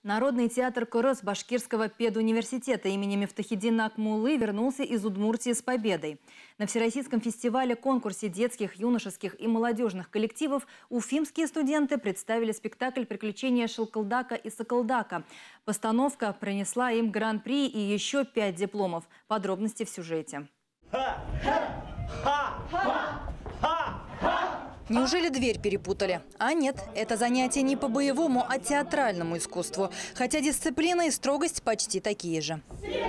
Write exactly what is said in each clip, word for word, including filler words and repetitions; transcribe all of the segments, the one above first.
Народный театр «Корос» Башкирского педуниверситета имени Мифтахиддина Акмуллы вернулся из Удмуртии с победой. На Всероссийском фестивале-конкурсе детских, юношеских и молодежных коллективов уфимские студенты представили спектакль «Приключения Шылкылдака и Сокылдака». Постановка принесла им гран-при и еще пять дипломов. Подробности в сюжете. Неужели дверь перепутали? А нет, это занятие не по боевому, а театральному искусству. Хотя дисциплина и строгость почти такие же.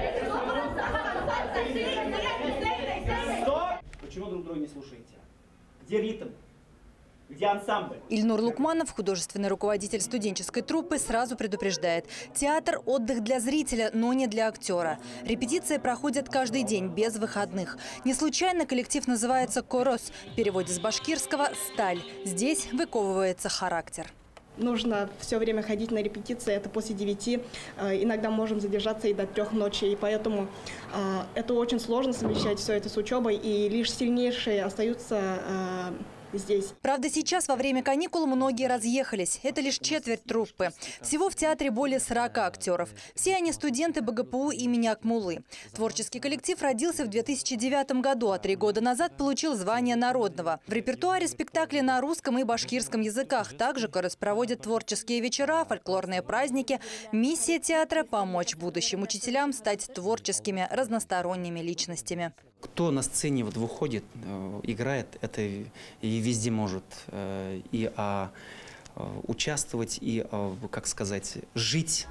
Почему друг друга не слушаете? Где ритм? Где ансамбль? Ильнур Лукманов, художественный руководитель студенческой труппы, сразу предупреждает. Театр – отдых для зрителя, но не для актера. Репетиции проходят каждый день, без выходных. Не случайно коллектив называется «Корос». В переводе с башкирского «сталь». Здесь выковывается характер. Нужно все время ходить на репетиции, это после девяти. Иногда можем задержаться и до трех ночи. И поэтому это очень сложно совмещать все это с учебой. И лишь сильнейшие остаются здесь. Правда, сейчас во время каникул многие разъехались. Это лишь четверть труппы. Всего в театре более сорока актеров. Все они студенты БГПУ имени Акмуллы. Творческий коллектив родился в две тысячи девятом году, а три года назад получил звание народного. В репертуаре спектакли на русском и башкирском языках. Также «Корос» проводит творческие вечера, фольклорные праздники. Миссия театра – помочь будущим учителям стать творческими, разносторонними личностями. Кто на сцене вот выходит, играет, это и везде может и а, участвовать, и, а, как сказать, жить.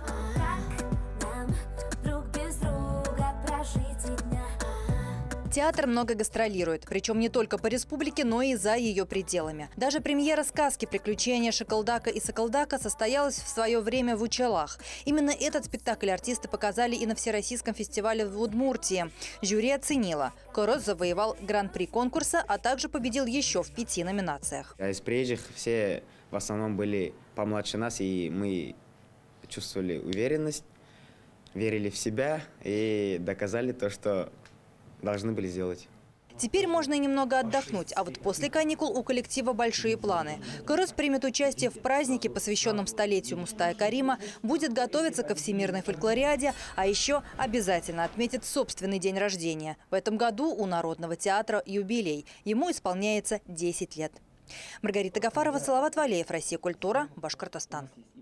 Театр много гастролирует, причем не только по республике, но и за ее пределами. Даже премьера сказки «Приключения Шылкылдака и Сокылдака» состоялась в свое время в Учалах. Именно этот спектакль артисты показали и на Всероссийском фестивале в Удмуртии. Жюри оценило. «Корос» завоевал гран-при конкурса, а также победил еще в пяти номинациях. Из приезжих все в основном были помладше нас, и мы чувствовали уверенность, верили в себя и доказали то, что должны были сделать. Теперь можно и немного отдохнуть, а вот после каникул у коллектива большие планы. «Корос» примет участие в празднике, посвященном столетию Мустая Карима, будет готовиться ко всемирной фольклориаде, а еще обязательно отметит собственный день рождения. В этом году у Народного театра юбилей. Ему исполняется десять лет. Маргарита Гафарова, Салават Валеев, Россия Культура, Башкортостан.